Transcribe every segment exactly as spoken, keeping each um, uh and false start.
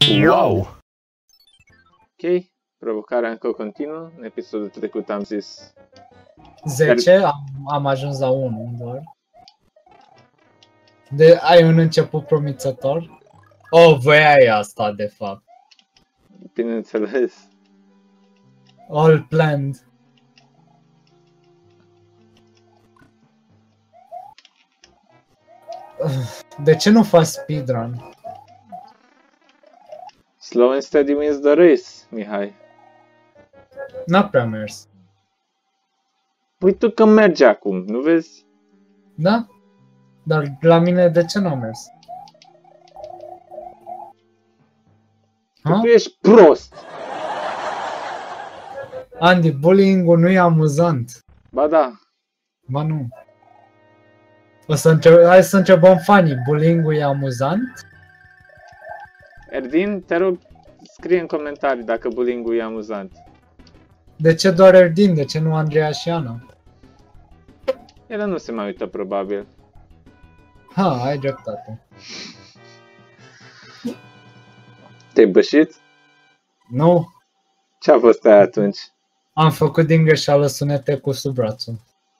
Wow! Ok, provocarea încă continuă. În episodul trecut am zis zece, am, am ajuns la unu doar. De, ai un început promițător? Oh, voiai asta de fapt. bineînțeles. All planned. De ce nu faci speedrun? Slow and steady wins the race, Mihai. N-a prea mers. Uite că merge acum, nu vezi? Da? Dar la mine de ce n-a mers? Ha? Tu ești prost. Andy, bullying-ul nu e amuzant. Ba da. Ba nu. O să înce- Hai să întrebăm Fanny, bullying-ul e amuzant? Erdin, te rog, scrie în comentarii dacă bullying-ul e amuzant. De ce doar Erdin? De ce nu Andreea și Ana? El nu se mai uită probabil. Ha, ai dreptate. Te-ai bășit? Nu, Ce-a fost aia atunci? am făcut din greșeală sunete cu sub brațul.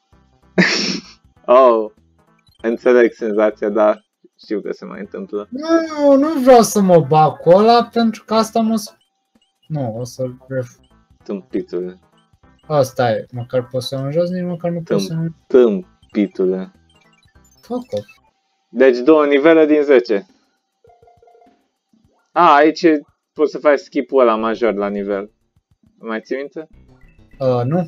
Oh, înțeleg senzația, dar știu că se mai întâmplă. Nu, nu vreau să mă bag cu ăla pentru că asta mă... sp- Nu, o să... ref- Tâmpitule, Asta e, măcar pot să mă jos, nici măcar nu pot să mă... tâmpitule. Fuck off. Deci două nivele din zece. A, aici poți să faci skip-ul ăla major la nivel. Mai ții minte? Uh, nu.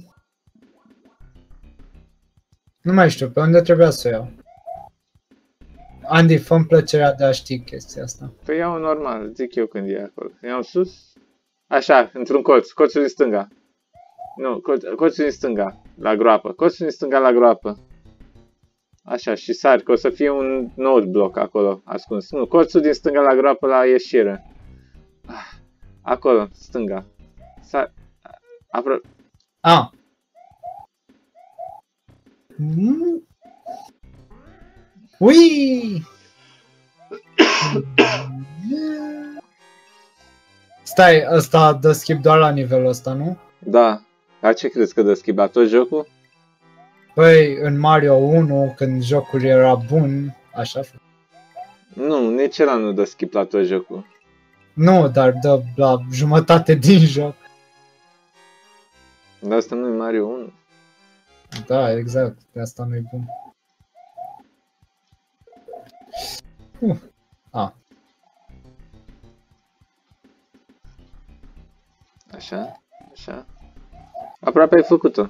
Nu mai știu, pe unde trebuia să o iau? Andy, fă-mi plăcerea de a ști chestia asta. Păi iau normal, zic eu când e acolo. Iau sus. Așa, într-un colț, colțul din stânga. Nu, colț, colțul din stânga, la groapă. Colțul din stânga la groapă. Așa, și sari, că o să fie un note block acolo, ascuns. Nu, colțul din stânga la groapă la ieșire. Ah, acolo, stânga. Sari. Apro... Ah. Mm. Ui! Stai, ăsta dă skip doar la nivelul ăsta, nu? Da. Dar ce crezi că dă skip la tot jocul? Păi, în Mario unu, când jocul era bun, așa fă. Nu, nici ăla nu dă skip la tot jocul. Nu, dar dă la jumătate din joc. Dar asta nu e Mario unu. Da, exact, de asta nu e bun. Uh. Ah. Așa, așa. Aproape ai făcut-o.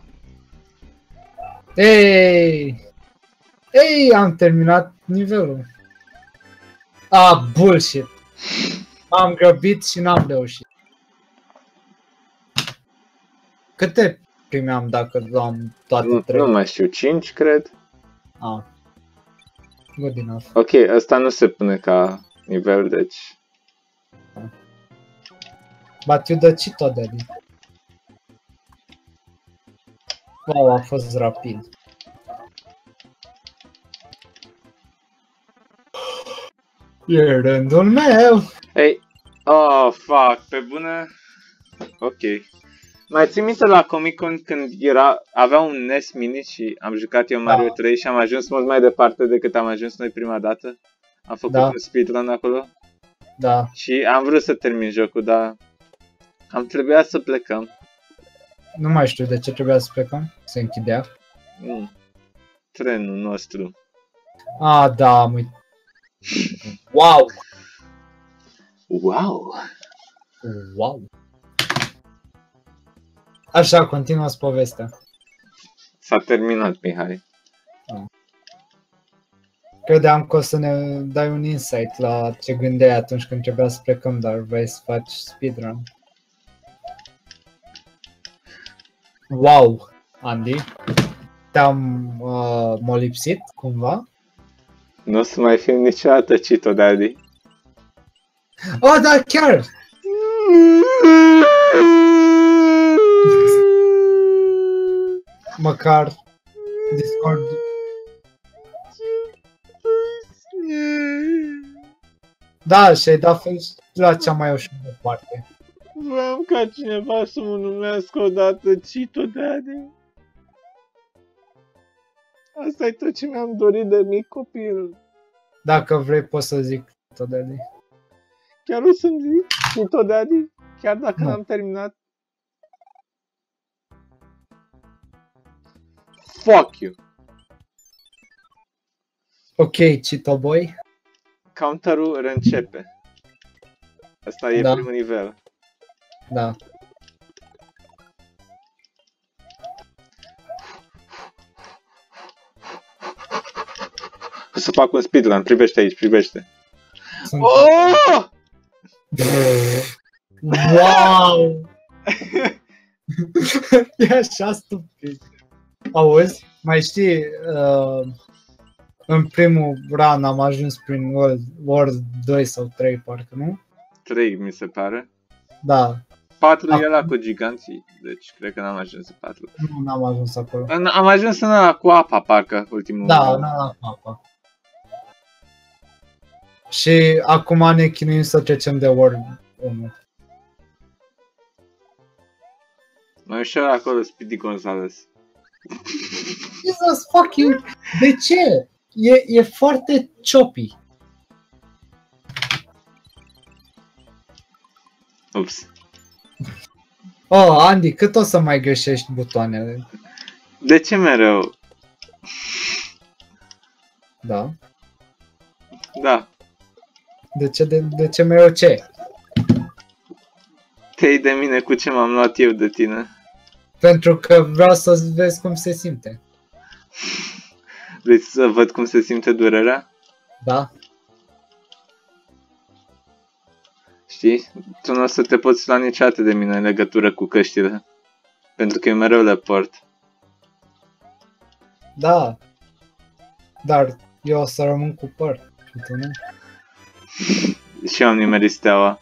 Ei! Ei, am terminat nivelul. Ah, bullshit. M-am grăbit și n-am reușit. Câte primeam dacă luam toate Nu, trei? nu mai știu, cinci cred. Ah. Good enough. Ok, ăsta nu se pune ca nivel, deci... But you the cheat daddy. Wow, a fost rapid. E rândul meu! Ei, oh, fuck, pe bună... Ok. Mai țin minte la Comic Con când era, avea un N E S Mini și am jucat eu Mario Da. trei și am ajuns mult mai departe decât am ajuns noi prima dată. Am făcut Da. un speedrun acolo Da. și am vrut să termin jocul, dar am trebuit să plecăm. Nu mai știu de ce trebuia să plecăm. Se închidea. Nu. Trenul nostru. Ah, da, am uit- Wow! Wow! Wow! Așa, continuă-ți povestea. S-a terminat, Mihai. Credeam că o să ne dai un insight la ce gândeai atunci când trebuia să plecăm, dar vrei să faci speedrun. Wow, Andy. Te-am uh, molipsit cumva? Nu o să mai fiu niciodată Cito Daddy. Oh, da, chiar! Măcar Discord. Da, și ai dat face. la cea mai ușoară parte. Vreau ca cineva să mă numească odată Cito Daddy. Asta e tot ce mi-am dorit de mic copil. Dacă vrei poți să zic tot de zi. Chiar o să-mi zic Cito Daddy? Chiar dacă Nu. n-am terminat? Fuck you! Ok, Cito Boy. Counterul reîncepe. Asta e Da. primul nivel. Da. O să fac un speedrun, privește aici, privește. Sunt... Oh! Wow! E așa stupid. Auzi? Mai știi, uh, în primul run am ajuns prin World, World doi sau trei, parcă, nu? trei mi se pare. Da. patru Acum- e ăla cu giganții, deci cred că n-am ajuns în patru. Nu, n-am ajuns acolo. În- Am ajuns în ăla cu apa, parcă, ultimul. Da, n-am la apa. Și acum ne chinuim să trecem de World unu. Mai ușor acolo, Speedy Gonzales. Jesus fucking... De ce? E, e foarte choppy. Ups. Oh, Andy, cât o să mai greșești butoanele? De ce mereu? Da. Da. De ce, de, de ce mereu ce? Te iei de mine cu ce m-am luat eu de tine. Pentru că vreau să vezi cum se simte. Vrei să văd cum se simte durerea? Da? Știi? Tu nu o să te poți lua niciodată de mine în legătură cu căștile. Pentru că eu mereu le port. Da. Dar eu o să rămân cu păr. Și tu nu? Și eu am nimerit steaua.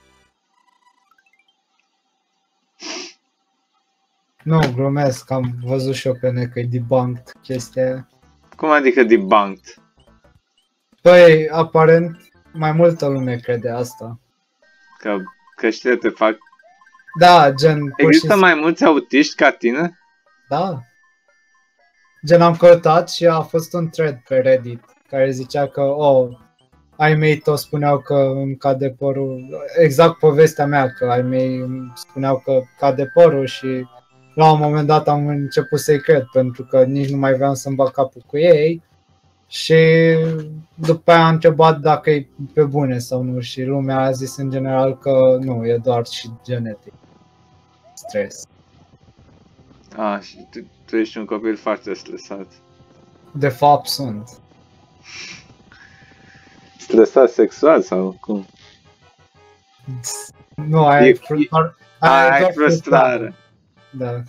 Nu, glumesc, am văzut și eu pe net că e debunked chestia aia. Cum adică debunked? Păi, aparent, mai multă lume crede asta. Că căștile te fac... Da, gen... pur și Există simplu- mai mulți autiști ca tine? Da. Gen, am căutat și a fost un thread pe Reddit care zicea că, oh, ai mei toți spuneau că îmi cade părul, exact povestea mea, că ai mei îmi spuneau că cade părul și la un moment dat am început să-i cred pentru că nici nu mai vreau să-mi bag capul cu ei și după aia am întrebat dacă e pe bune sau nu și lumea a zis în general că nu, e doar și genetic. Stres. Ah, și tu, tu ești un copil foarte stresat. De fapt sunt. Stresat sexual sau cum? Nu, aia E- e, fru- e- doar, aia e Ai doar frustrare. Da.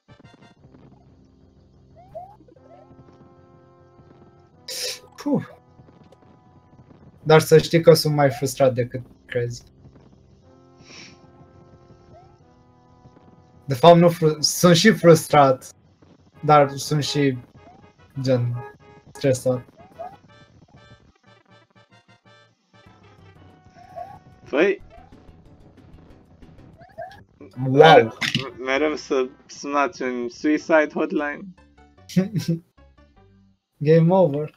Puh. Dar să știi că sunt mai frustrat decât crezi. De fapt, nu fru- sunt și frustrat, dar sunt și gen stresat. Păi, Wow! mereu să sunați un suicide hotline. Game over.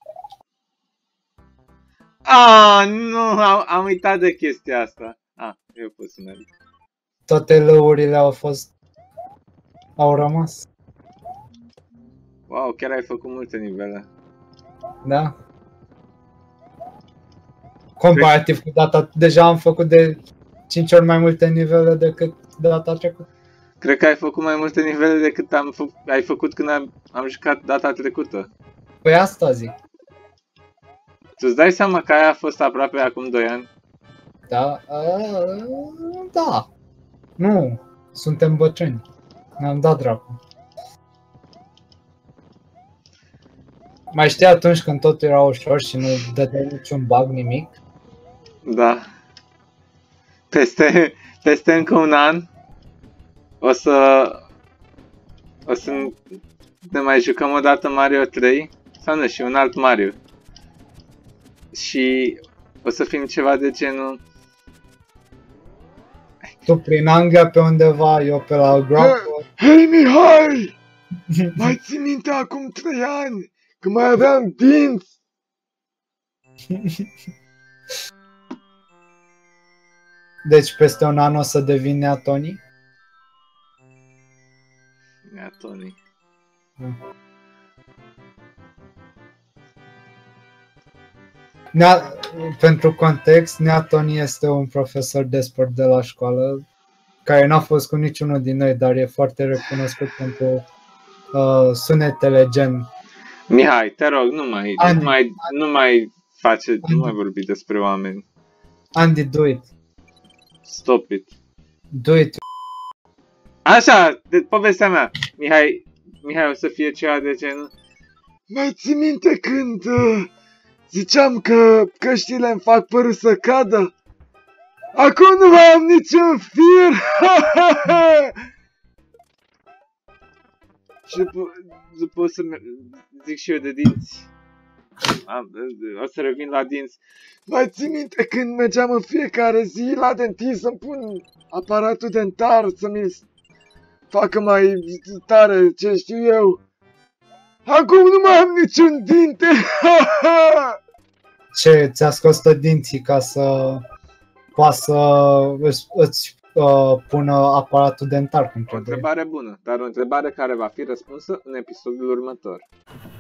Ah, nu, am, am uitat de chestia asta. Ah, eu pot să merg. Toate lăurile au fost... au rămas. Wow, chiar ai făcut multe nivele. Da? Comparativ cu data, deja am făcut de cinci ori mai multe nivele decât data trecută. Cred că ai făcut mai multe nivele decât am fă- ai făcut când am, am jucat data trecută. Păi asta zic, Tu îți dai seama că aia a fost aproape acum doi ani? da? A, da. Nu, suntem bătrâni. Ne-am dat dracu. Mai știi atunci când totul era ușor și nu dădeai niciun bug, nimic? Da. Peste, peste încă un an o să o să ne mai jucăm o dată Mario trei sau nu, și un alt Mario. Și o să fim ceva de genul Tu prin Anglia pe undeva, eu pe la groapă. Hei, Mihai! Mai ții minte acum trei ani, când mai aveam dinți? Deci peste un an o să devin Nea Tony? Nea Tony. Mm. Nea, pentru context, Nea Tony este un profesor de sport de la școală, care n-a fost cu niciunul din noi, dar e foarte recunoscut pentru uh, sunetele gen... Mihai, te rog, nu mai, Andy, nu mai, nu mai face, Andy. nu mai vorbi despre oameni. Andy, do it. Stop it. Do it. Așa, de povestea mea. Mihai, Mihai o să fie ceva de genul. Mai ții minte când uh, ziceam că căștile îmi fac părul să cadă? Acum nu mai am niciun fir! Și după, după o să zic și eu de dinți. Am, o să revin la dinți. Mai ții minte când mergeam în fiecare zi la dentist să-mi pun aparatul dentar să mi-l facă mai tare, ce știu eu. Acum nu mai am niciun dinte! Ce, ți-a scos tot dinții ca să poată să îți, îți uh, pună aparatul dentar cum O trebuie. întrebare bună, dar o întrebare care va fi răspunsă în episodul următor.